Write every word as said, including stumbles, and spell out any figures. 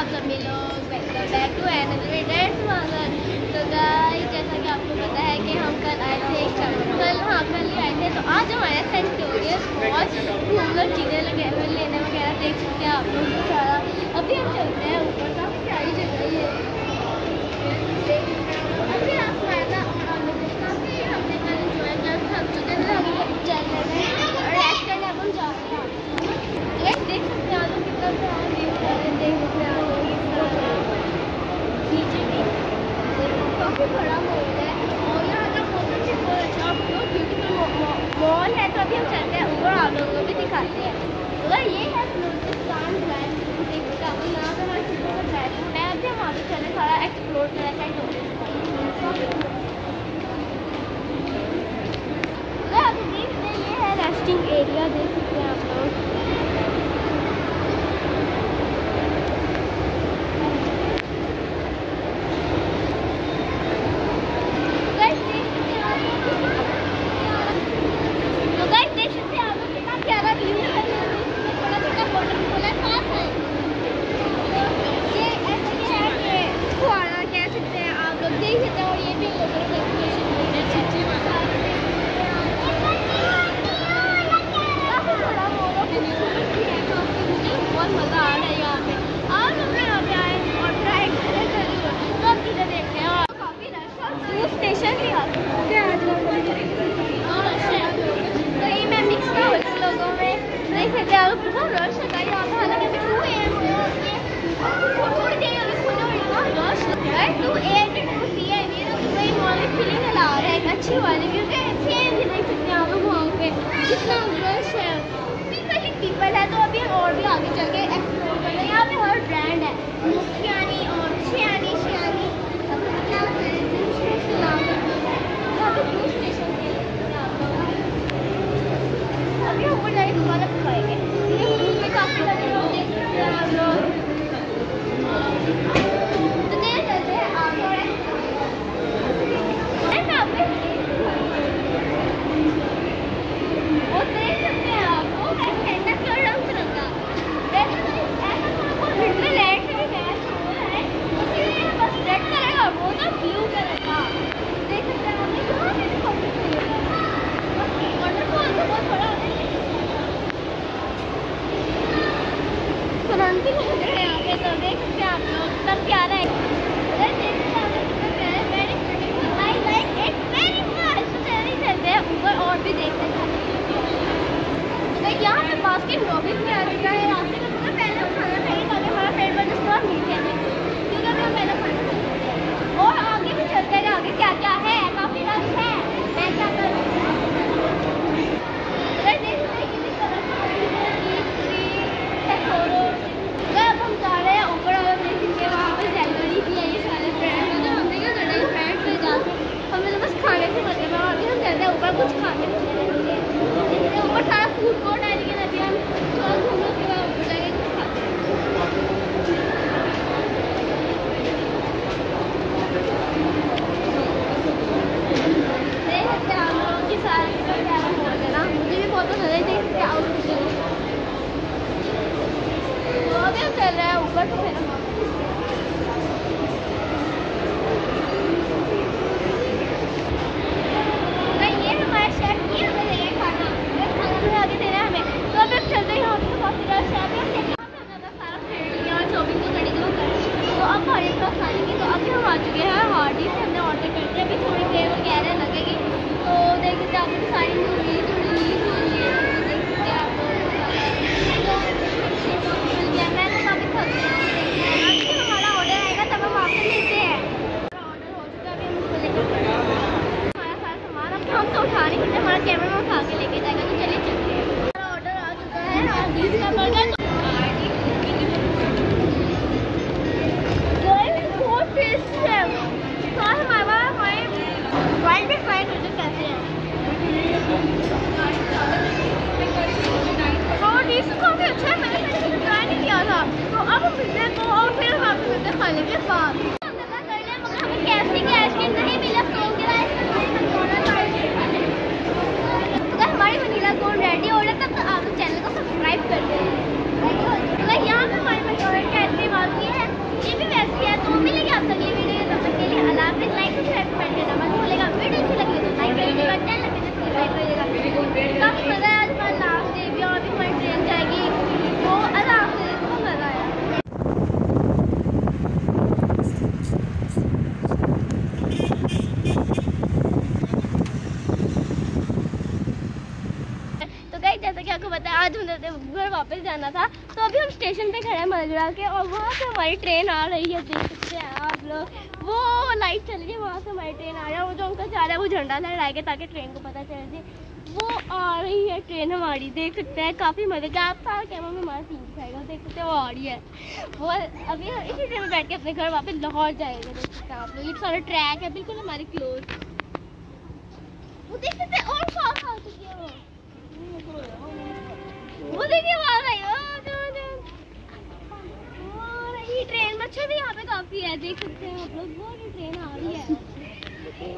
आप सभी लोग वेलकम बैक टू एनदर स्वागत। तो गाइस, जैसा कि आपको पता है कि हम कल आए थे कल हाँ कल ही आए थे। तो आज हम आए सेंटोरियस मॉल घूमकर चीज़ें लेने वगैरह देख सकते हैं आप लोग को सारा। अभी हम चलते हैं ऊपर, काफ़ी प्यारी जगह है। अभी आप काफ़ी हमने कल इंजॉय किया, थक चुके थे, हम चल रहे हैं और रेस्ट करने अब हम जा रहे हैं। देख सकते हैं आप लोग कितना प्यारा देख रहे हैं, देख सकते हैं आप लोग नीचे भी काफ़ी बड़ा मॉल है और यहाँ का मौसम भी बहुत अच्छा और बहुत ब्यूटीफुल मॉल है। तो अभी हम चलते हैं ऊपर, आप लोगों को भी दिखाते हैं। तो ये है प्लान ड्राइव, देख सकते हैं आप लोग यहाँ पर हमारे चीज़ों का ड्राइव है। अभी हम वहाँ पर चले सारा एक्सप्लोर करें सेंटोरियस मॉल। आप देख सकते हैं ये है रेस्टिंग एरिया, देख सकते हैं आप लोग। अच्छी वाली क्योंकि सेम भी देख सकते हैं आप लोग वहाँ पे कितना रश है, पीपल ही पीपल है। तो अभी हम और भी आगे चल के एक्सप्लोर कर रहे हैं। यहाँ पे हर ब्रांड है, मुखियानी और शियानी शियानी यहाँ पे टू स्टेशन के अभी हम ऊपर जाके दोबारा खाएंगे। ये में काफ़ी सारे लोग देख सकते हैं आप लोग। तो देख चलते हैं आगे और देख सकते हैं आप वो है सेंटा क्लॉज रंग तिरंगा। वैसे तो ऐसा थोड़ा बहुत विंटर लैंड से भी मैच हो रहा है, इसीलिए बस रेड करेगा वो तो ब्लू कलर का। देख सकते हैं आप यहाँ पे भी वाटरफॉल तो बहुत बड़ा है, तुरंत ही लग रहे हैं यहाँ पे। तो देख सकते हैं आप लोग कितना प्यारा है। ऊपर और भी देख सकते हैं यहाँ पे बास्केट लॉबी में आ चुका है। रास्ते में मतलब पहले हम खाना खाएंगे ताकि हमारा पेट भर जिसको हम मीठे हैं, क्योंकि अभी हम पहले खाना खाएंगे और आगे भी चलते हैं आगे क्या क्या है। काफ़ी रश है, मैं क्या करूँ अब हम जा रहे हैं ऊपर और देख सकते हैं वहाँ पर ज्वेलरी भी है, ये सारे ब्रांड मतलब हमने क्या करना है ब्रांड पे जाके हमें तो बस खाने से मतलब अभी हम चलते हैं ऊपर कुछ खाने ऊपर सारा फूड कोर्ट है, लेकिन अभी हम थोड़ा घूमने के बाद ऊपर जाना था। तो अभी हम स्टेशन पे खड़े हैं मलगड़ा के और वहाँ से हमारी ट्रेन आ रही है, देख सकते हैं आप लोग। वो लाइट चल रही है, वहाँ से हमारी ट्रेन आ रहा है। वो जो अंकल जा रहा है वो झंडा लहराएगा ताकि ट्रेन को पता चल जाए। वो आ रही है ट्रेन हमारी, देख सकते हैं। काफ़ी मजे आप था कैमरा में हमारा सीन दिखाएगा, देख सकते हैं वो आ रही है। वो अभी हम इसी ट्रेन में बैठ के अपने घर वापस लाहौर जाएंगे, देख सकते हैं आप लोग। ये सारा ट्रैक है बिल्कुल हमारे क्लोज। वो देख सकते हैं और साफ आ चुकी है वो वो देखिए आ रही है ट्रेन। मच्छर भी यहाँ पे काफी है, देख सकते हैं आप लोग। वो ट्रेन आ रही है।